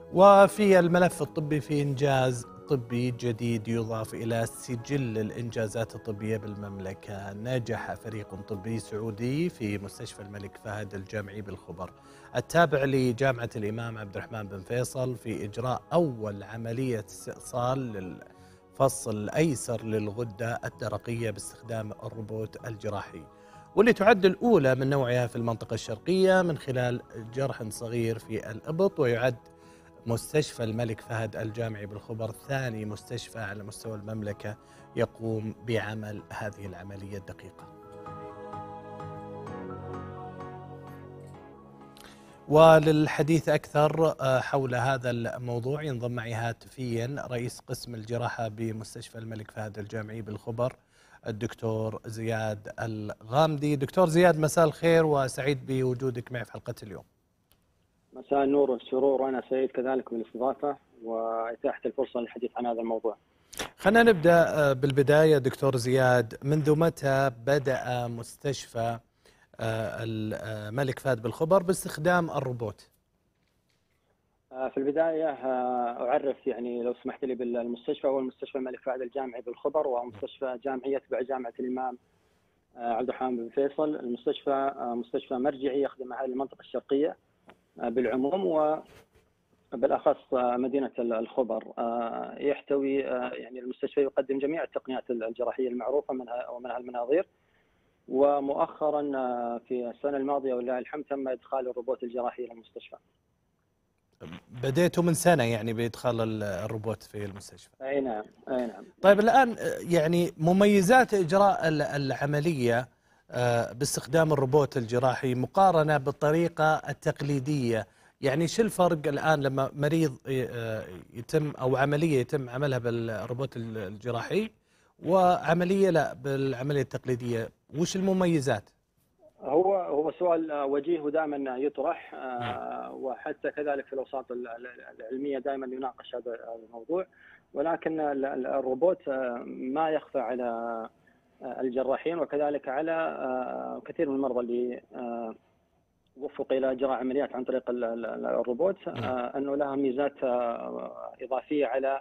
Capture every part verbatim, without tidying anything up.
وفي الملف الطبي في إنجاز طبي جديد يضاف إلى سجل الإنجازات الطبية بالمملكة. نجح فريق طبي سعودي في مستشفى الملك فهد الجامعي بالخبر التابع لجامعة الإمام عبد الرحمن بن فيصل في إجراء أول عملية استئصال للفص الأيسر للغدة الدرقية باستخدام الروبوت الجراحي، واللي تعد الأولى من نوعها في المنطقة الشرقية من خلال جرح صغير في الإبط. ويعد مستشفى الملك فهد الجامعي بالخبر ثاني مستشفى على مستوى المملكة يقوم بعمل هذه العملية الدقيقة. وللحديث أكثر حول هذا الموضوع ينضم معي هاتفيا رئيس قسم الجراحة بمستشفى الملك فهد الجامعي بالخبر الدكتور زياد الغامدي. دكتور زياد، مساء الخير وسعيد بوجودك معي في حلقة اليوم. مساء النور والسرور، وأنا سعيد كذلك بالاستضافة وإتاحة الفرصة للحديث عن هذا الموضوع. خلينا نبدأ بالبداية دكتور زياد، منذ متى بدأ مستشفى الملك فهد بالخبر باستخدام الروبوت؟ في البداية أعرف يعني لو سمحت لي بالمستشفى، هو المستشفى الملك فهد الجامعي بالخبر، وهو مستشفى جامعي يتبع جامعة الإمام عبد الرحمن بن فيصل. المستشفى مستشفى مرجعي يخدم أهل المنطقة الشرقية بالعموم وبالأخص مدينة الخبر. يحتوي يعني المستشفى يقدم جميع التقنيات الجراحية المعروفة منها ومنها المناظير، ومؤخرا في السنة الماضية ولله الحمد تم إدخال الروبوت الجراحي إلى المستشفى. بديتوا من سنة يعني بإدخال الروبوت في المستشفى؟ أي نعم أي نعم. طيب الآن يعني مميزات إجراء العملية باستخدام الروبوت الجراحي مقارنة بالطريقة التقليدية، يعني شو الفرق الآن لما مريض يتم أو عملية يتم عملها بالروبوت الجراحي وعملية لا بالعملية التقليدية؟ وش المميزات؟ هو هو سؤال وجيه ودائما يطرح، وحتى كذلك في الأوساط العلمية دائما يناقش هذا الموضوع، ولكن الروبوت ما يخفى على الجراحين وكذلك على كثير من المرضى اللي وفق إلى إجراء عمليات عن طريق الروبوت أنه لها ميزات إضافية على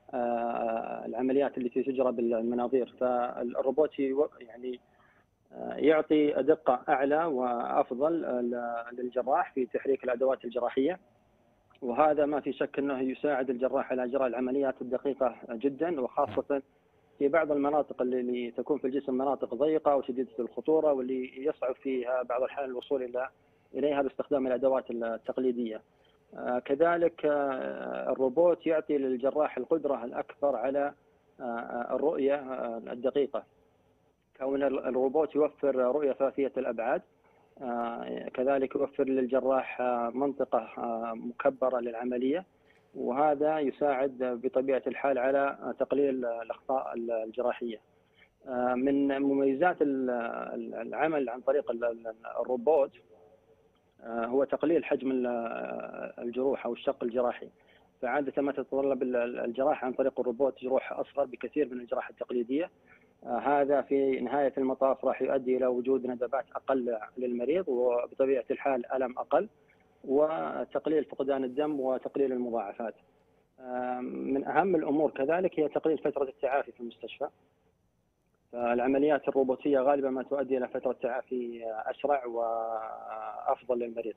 العمليات التي تجرى بالمناظير. فالروبوت يعني يعطي دقة أعلى وأفضل للجراح في تحريك الأدوات الجراحية، وهذا ما في شك أنه يساعد الجراح على إجراء العمليات الدقيقة جدا، وخاصة في بعض المناطق اللي تكون في الجسم مناطق ضيقة وشديدة الخطورة واللي يصعب فيها بعض الأحيان الوصول إلى إليها باستخدام الأدوات التقليدية. كذلك الروبوت يعطي للجراح القدرة الأكثر على الرؤية الدقيقة، كون الروبوت يوفر رؤية ثلاثية الأبعاد، كذلك يوفر للجراح منطقة مكبرة للعملية، وهذا يساعد بطبيعة الحال على تقليل الأخطاء الجراحية. من مميزات العمل عن طريق الروبوت هو تقليل حجم الجروح أو الشق الجراحي، فعادة ما تتطلب الجراحة عن طريق الروبوت جروح أصغر بكثير من الجراحة التقليدية. هذا في نهاية المطاف راح يؤدي إلى وجود ندبات أقل للمريض، وبطبيعة الحال ألم أقل، وتقليل فقدان الدم وتقليل المضاعفات. من أهم الأمور كذلك هي تقليل فترة التعافي في المستشفى. فالعمليات الروبوتية غالبا ما تؤدي إلى فترة تعافي أسرع وأفضل للمريض.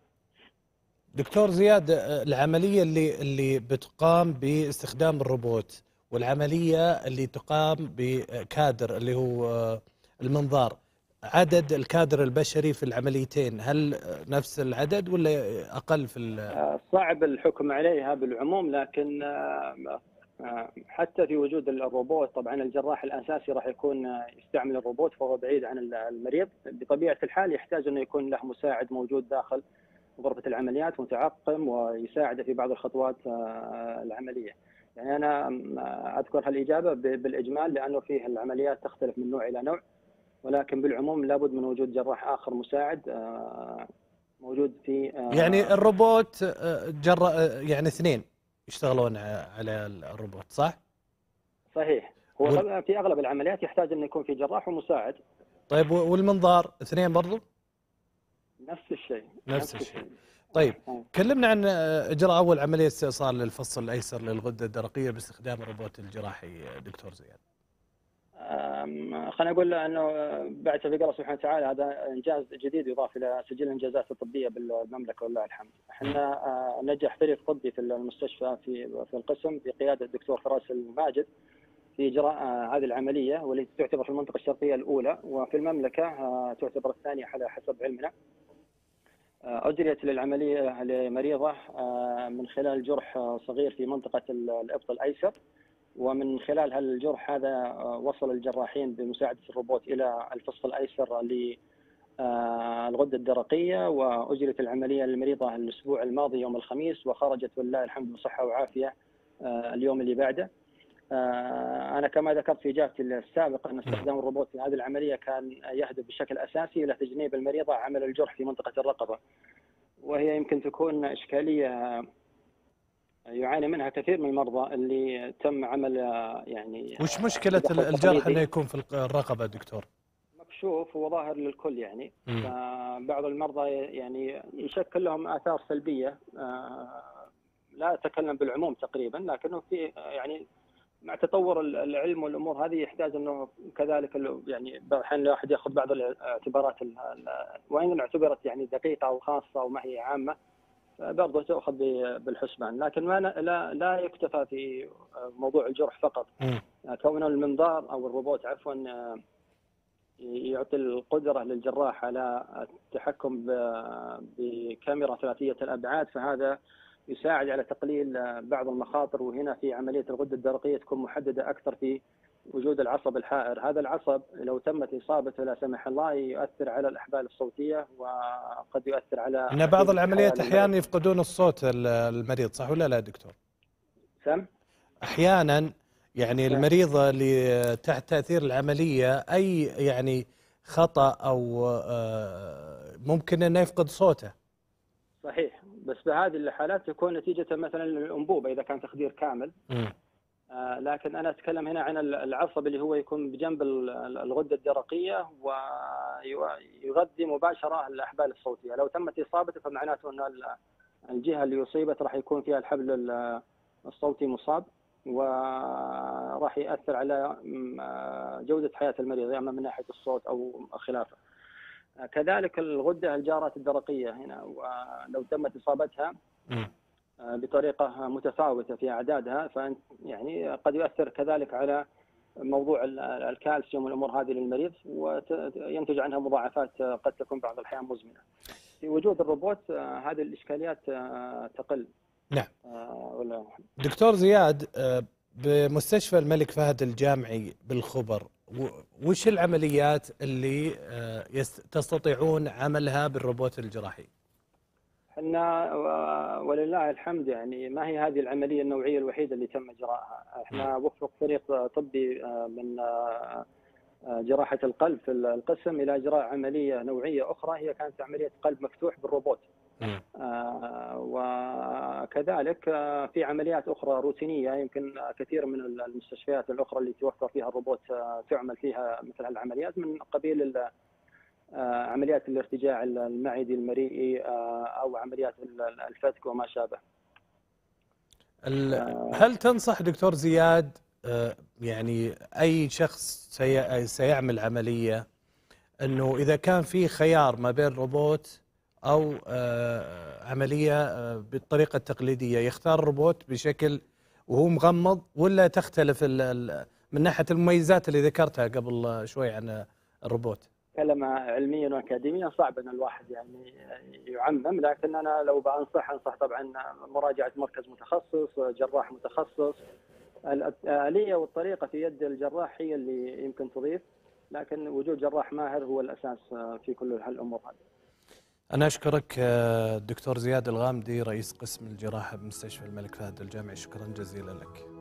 دكتور زياد، العملية اللي اللي بتقام باستخدام الروبوت والعملية اللي تقام بكادر اللي هو المنظار، عدد الكادر البشري في العمليتين هل نفس العدد ولا أقل في؟ صعب الحكم عليها بالعموم، لكن حتى في وجود الروبوت طبعا الجراح الأساسي راح يكون يستعمل الروبوت فهو بعيد عن المريض. بطبيعة الحال يحتاج أنه يكون له مساعد موجود داخل غرفة العمليات متعقم ويساعد في بعض الخطوات العملية. يعني أنا أذكر هالإجابة بالإجمال لأنه فيه العمليات تختلف من نوع إلى نوع، ولكن بالعموم لابد من وجود جراح آخر مساعد موجود في. يعني الروبوت جر يعني اثنين يشتغلون على الروبوت صح؟ صحيح. هو وال... في أغلب العمليات يحتاج أن يكون في جراح ومساعد. طيب والمنظار اثنين برضو؟ نفس الشيء. نفس الشيء. طيب كلمنا عن إجراء أول عملية استئصال للفص الأيسر للغدة الدرقية باستخدام الروبوت الجراحي دكتور زياد. خلينا نقول انه بعد توفيق الله سبحانه وتعالى هذا انجاز جديد يضاف الى سجل الانجازات الطبيه بالمملكه ولله الحمد. احنا نجح فريق طبي في المستشفى في في القسم بقياده الدكتور فراس الماجد في اجراء هذه العمليه، والتي تعتبر في المنطقه الشرقيه الاولى، وفي المملكه تعتبر الثانيه على حسب علمنا. اجريت للعمليه لمريضه من خلال جرح صغير في منطقه الابط الايسر، ومن خلال هالجرح هذا وصل الجراحين بمساعدة الروبوت إلى الفص الأيسر للغدة الدرقية، وأجرت العملية للمريضة الأسبوع الماضي يوم الخميس، وخرجت ولله الحمد بصحة وعافية اليوم اللي بعده. أنا كما ذكرت في إجابتي السابقة أن استخدام الروبوت في هذه العملية كان يهدف بشكل أساسي إلى تجنيب المريضة عمل الجرح في منطقة الرقبة، وهي يمكن تكون إشكالية يعاني منها كثير من المرضى اللي تم عمل يعني. وش مشكلة الجرح انه يكون في الرقبة دكتور؟ مكشوف وظاهر للكل يعني. فبعض المرضى يعني يشكل لهم آثار سلبية، لا أتكلم بالعموم تقريبا، لكنه في يعني مع تطور العلم والأمور هذه يحتاج أنه كذلك يعني بعض الأحيان الواحد يأخذ بعض الاعتبارات، وإن اعتبرت يعني دقيقة أو خاصة وما هي عامة برضه تأخذ بالحسبان، لكن ما لا لا يكتفى في موضوع الجرح فقط. كون المنظار او الروبوت عفوا يعطي القدره للجراح على التحكم بكاميرا ثلاثيه الابعاد، فهذا يساعد على تقليل بعض المخاطر، وهنا في عمليه الغده الدرقيه تكون محدده اكثر في وجود العصب الحائر. هذا العصب لو تمت اصابته لا سمح الله يؤثر على الاحبال الصوتيه، وقد يؤثر على ان بعض العمليات احيانا يفقدون الصوت المريض، صح ولا لا دكتور؟ سم احيانا يعني المريضه اللي تحت تاثير العمليه اي يعني خطا او ممكن انه يفقد صوته. صحيح، بس بهذه الحالات تكون نتيجه مثلا الانبوبه اذا كان تخدير كامل. م. آه لكن أنا أتكلم هنا عن العصب اللي هو يكون بجنب الغدة الدرقية ويغذي مباشرة الأحبال الصوتية. لو تمت إصابته فمعناته أن الجهة اللي أصيبت راح يكون فيها الحبل الصوتي مصاب، وراح يأثر على جودة حياة المريض إما من ناحية الصوت أو خلافه. كذلك الغدة الجارات الدرقية هنا، ولو تمت إصابتها بطريقة متفاوتة في أعدادها، فأنت يعني قد يؤثر كذلك على موضوع الكالسيوم والأمور هذه للمريض، وينتج عنها مضاعفات قد تكون بعض الأحيان مزمنة. في وجود الروبوت هذه الإشكاليات تقل. نعم. دكتور زياد، بمستشفى الملك فهد الجامعي بالخبر، وش العمليات اللي تستطيعون عملها بالروبوت الجراحي؟ احنا ولله الحمد يعني ما هي هذه العمليه النوعيه الوحيده اللي تم اجراءها. احنا وفق فريق طبي من جراحه القلب في القسم الى اجراء عمليه نوعيه اخرى، هي كانت عمليه قلب مفتوح بالروبوت. وكذلك في عمليات اخرى روتينيه يمكن كثير من المستشفيات الاخرى اللي توفر فيها الروبوت تعمل فيها مثل هالعمليات، من قبيل عمليات الارتجاع المعدي المريئي أو عمليات الفتك وما شابه. هل تنصح دكتور زياد يعني أي شخص سيعمل عملية أنه إذا كان في خيار ما بين روبوت أو عملية بالطريقة التقليدية يختار الروبوت بشكل وهو مغمض، ولا تختلف من ناحية المميزات اللي ذكرتها قبل شوي عن الروبوت؟ كلمة علميا واكاديميا صعب ان الواحد يعني يعمم، لكن انا لو بنصح انصح طبعا مراجعه مركز متخصص، جراح متخصص. الآلية والطريقه في يد الجراح هي اللي يمكن تضيف، لكن وجود جراح ماهر هو الاساس في كل هالامور هذه. انا اشكرك الدكتور زياد الغامدي، رئيس قسم الجراحه بمستشفى الملك فهد الجامعي، شكرا جزيلا لك.